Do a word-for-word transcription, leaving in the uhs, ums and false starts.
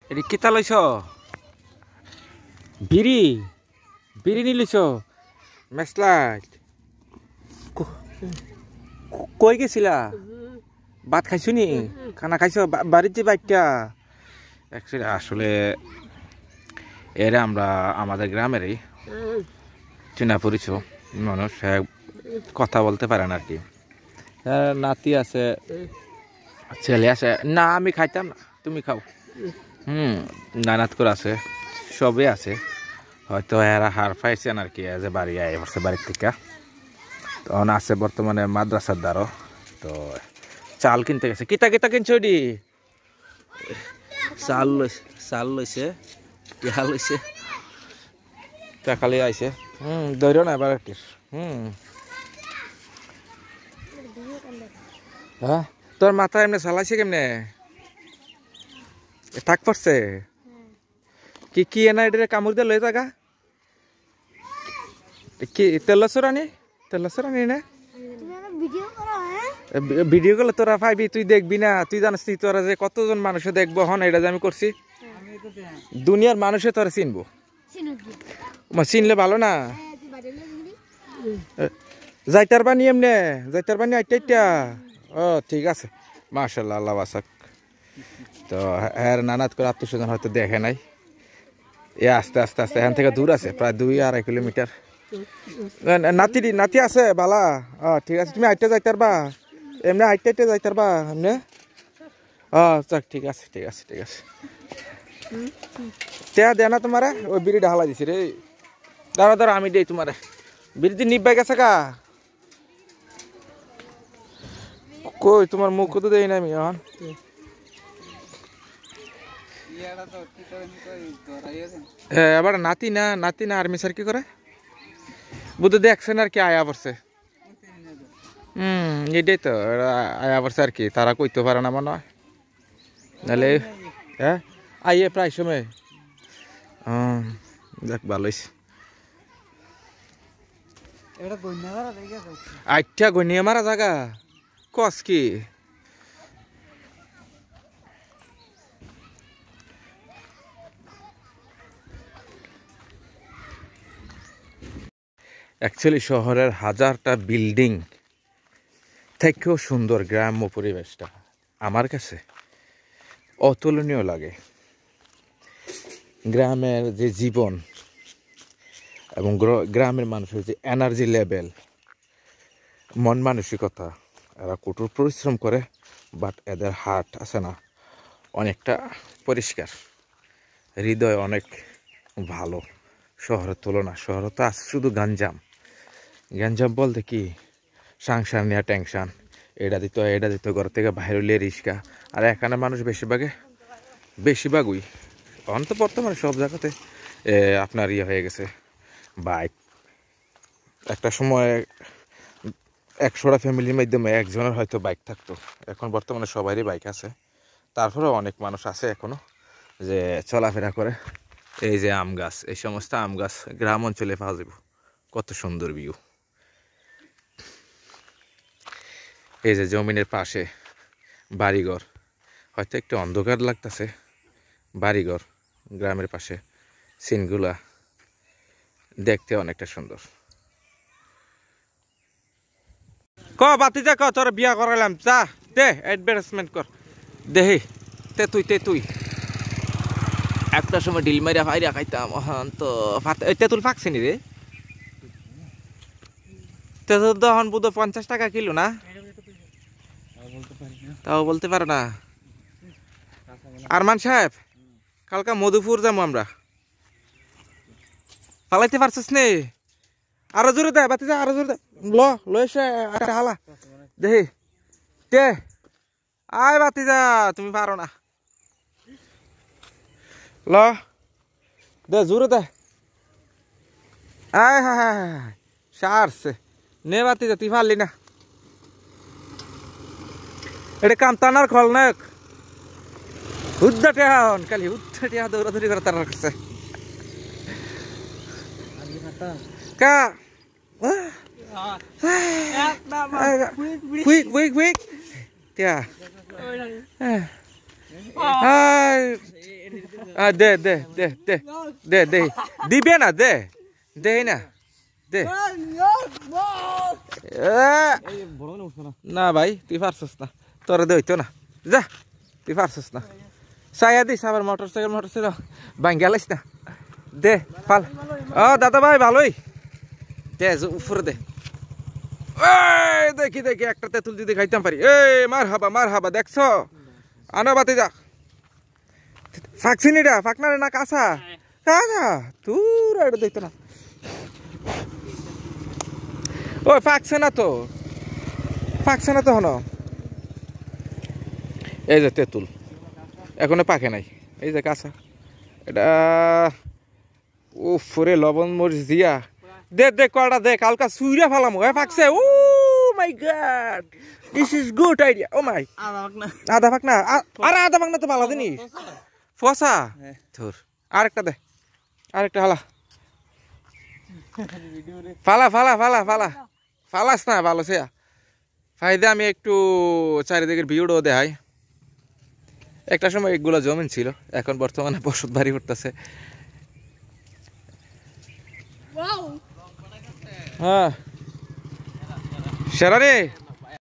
এটি কিতা লইছ বিড়ি বিড়ি নি লইছ মেসলাইট কই গেছিলা ভাত খাইছো নি খানা খাইছো বাড়িতে বাইটা অ্যাকচুয়ালি আসলে এরা আমরা আমাদের গ্রামেরই চিনা পরিচয় মানুষ কথা বলতে পারে না আর কি নাতি আছে ছেলে আছে না আমি খাইতাম না তুমি খাও হুম নানাত করে আছে সবে আছে হয়তো এরা হার পাইছেন আর কি যে বাড়ি আয় পড়ছে বাড়ির থেকে তখন আছে বর্তমানে মাদ্রাসার দ্বারও তো চাল কিনতে গেছে কিতা কিতা কিনছো ডি চাল লইছে চাল লইছে টিয়া লইছে টাকালি আইছে হুম ধরো না এবার হুম হ্যাঁ তোর মাথা এমনি চালাইছে কেমনে থাক পড়ছে কি কি এনা এটা কামড় দিয়ে লই থাকা কি তেলসরানি তেলসরানি না ভিডিও করলে তোরা পাইবি তুই দেখবি না তুই জানিস তোরা যে কতজন মানুষে দেখবো হন এটা যে আমি করছি দুনিয়ার মানুষে তোরা চিনবো চিনলে ভালো না যাইতার বানি এমনি যাইতার বানি আইটা আইটা ও ঠিক আছে মাশাআল্লাহ আল্লাহ বাসাক তো এর নানাত করে আত্মীয় স্বজন হয়তো দেখে নাই এ আস্তে আস্তে আস্তে এখান থেকে দূর আছে প্রায় দুই আড়াই কিলোমিটার নাতি নাতি আছে বালা ও ঠিক আছে তুমি আইটা যাইতার বা এমনি আইটা আইটা যাইতার বা এমনি ও যাক ঠিক আছে ঠিক আছে ঠিক আছে তে দে না তোমারে ওই বিড়ি ঢালা দিছি রে দাঁড়া দাঁড়া আমি দেই তোমারে বিড়ি নিবাই গেছে কা কই তোমার মুখ তো দেই না আমি এখন এবার নাতি না নাতি না আর্মি স্যার কি করে বুধ দেখছেন আর কি আয়া পড়ছে হম এটাই তো আয়া পড়ছে আর কি তারা কইতে পারে না মনে হয় নাহলে হ্যাঁ আইয়ে প্রায় সময় হম দেখ ভালো হয়েছে আটটা গনিয়া মারা জায়গা কস কি অ্যাকচুয়ালি শহরের হাজারটা বিল্ডিং থেকেও সুন্দর গ্রাম্য পরিবেশটা আমার কাছে অতুলনীয় লাগে গ্রামের যে জীবন এবং গ্রামের মানুষের যে এনার্জি লেভেল মন মানসিকতা এরা কঠোর পরিশ্রম করে বাট এদের হার্ট আছে না অনেকটা পরিষ্কার হৃদয় অনেক ভালো শহরের তুলনা শহরে তো আছে শুধু গাঞ্জাম গাঞ্জাম বলতে কি সংসার নেওয়া টেনশন এটা দিত এটা দিত ঘর থেকে বাইরে হলে রিক্সা আর এখানে মানুষ বেশিরভাগে বেশিরভাগই অন্ত বর্তমানে সব জায়গাতে আপনার ইয়ে হয়ে গেছে বাইক একটা সময় একশোটা ফ্যামিলির মাধ্যমে একজনের হয়তো বাইক থাকতো এখন বর্তমানে সবারই বাইক আছে তারপরেও অনেক মানুষ আছে এখনো যে চলাফেরা করে এই যে আম গাছ এই সমস্ত আম গাছ গ্রাম অঞ্চলে পাওয়া যাব কত সুন্দর ভিউ এই যে জমিনের পাশে বাড়িঘর হয়তো একটু অন্ধকার লাগতেছে বাড়িঘর গ্রামের পাশে সিনগুলা দেখতে অনেকটা সুন্দর ক বাতি যা ক তোর বিয়া করালাম যা দে অ্যাডভার্টাইজমেন্ট কর দেহি তে তুই তে তুই একটা সময় ডিল মারিয়া ফাইরিয়া খাইতাম হন তো তেঁতুল ফাঁকছে নি রে তেঁতুল তো এখন বুধ পঞ্চাশ টাকা কিলো না তাও বলতে পারো না আরমান সাহেব কালকা মধুপুর যাবো আমরা পালাইতে পারছিস নে আরো জোরে দে বাতি যা আরো জোরে দে ল লইছে একটা হালা দেহি তে আয় বাতি যা তুমি পারো না ল দে জোরে দে আয় হ্যাঁ হ্যাঁ হ্যাঁ সারছে নে বাতি যা তুই পারলি না এটা কামতানার খলনায়ক হুদ্দা হন খালি হুদ্দা দৌড়াদৌড়ি করে তার কাছে কা কুইক কুইক কুইক টিয়া দে দে দে দে দে দে দিবে না দে দে না দে না ভাই তুই পারছিস না তোরা দে হইতো না যা তুই পারছিস না সায়া দিস আবার মোটর সাইকেল মোটর সাইকেল ভাঙ গেলিস না দে ফাল ও দাদা ভাই ভালোই দে উপরে দে দেখি দেখি একটা তেঁতুল যদি খাইতাম পারি এই মার হাবা মার হাবা দেখছো আনো বাতি যা ফাঁকছিনি রা ফাঁকনা না কাঁচা কাঁচা তুই এটা দেখতো না ওই ফাঁকছে না তো ফাঁকছে না তো হন এই যে তেঁতুল এখনো পাকে নাই এই যে কাঁচা এটা ও ফুরে লবণ মরিচ দিয়া দে দে কড়া দে কালকা সুইরা ফালাম হয়ে ফাঁকছে oh my god this is good idea oh my আধা ফাঁক না আরে আধা ফাঁক না তো ভালো জিনিস ফসা ধর আরেকটা দে আরেকটা হালা ফালা ফালা ফালা ফালা ফালাস না ভালো সে ফাইদে আমি একটু চারিদিকের ভিউটাও দেখাই একটা সময় এগুলো জমিন ছিল এখন বর্তমানে বসত বাড়ি করতেছে হ্যাঁ সেরা রে